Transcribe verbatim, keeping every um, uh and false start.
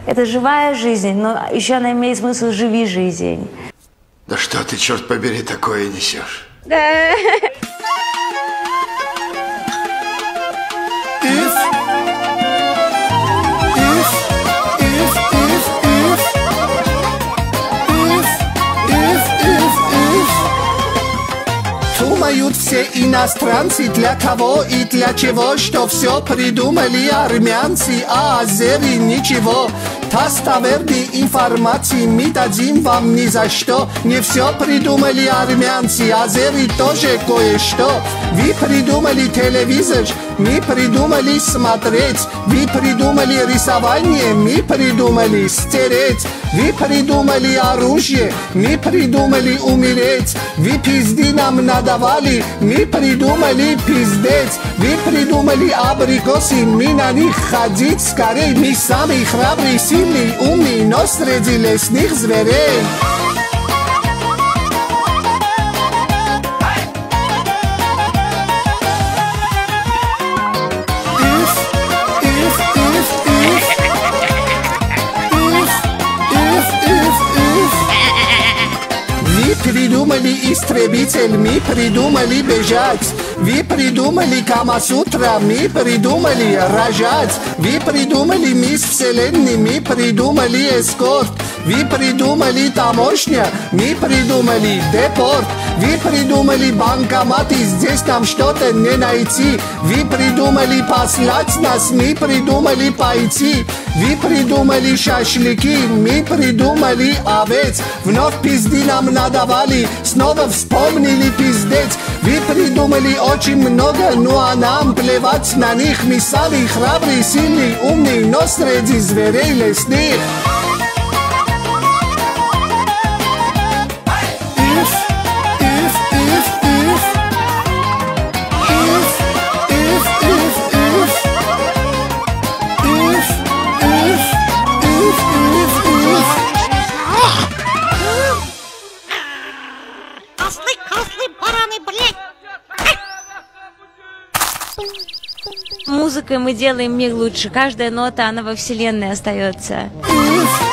Это живая жизнь, но еще она имеет смысл «живи жизнь». Да что ты, черт побери, такое несешь? Да. Думают все иностранцы, для кого и для чего, что все придумали армянцы, а азери ничего. Достоверной информации мы дадим вам ни за что. Не все придумали армянцы, азери тоже кое-что. Вы придумали телевизор, мы придумали смотреть. Вы придумали рисование, мы придумали стереть. Вы придумали оружие, мы придумали умереть. Вы пизды нам надавали, мы придумали пиздец. Вы придумали абрикосы, мы на них ходить скорей. Мы самый храбрый, сильный, умный, но среди лесных зверей. Вы придумали истребитель, мы придумали бежать. Вы придумали Камасутра, мы придумали рожать. Вы придумали мисс Вселенной, мы придумали эскорт. Вы придумали таможня, мы придумали депорт. Вы придумали банкоматы, здесь нам что-то не найти. Вы придумали послать нас, мы придумали пойти. Вы придумали шашлыки, мы придумали овец. Вновь пизды нам надавали, снова вспомнили пиздец. Вы придумали очень много, ну а нам плевать на них. Мы самый храбрый, сильный, умный, но среди зверей лесных. Музыкой мы делаем мир лучше. Каждая нота, она во вселенной остается.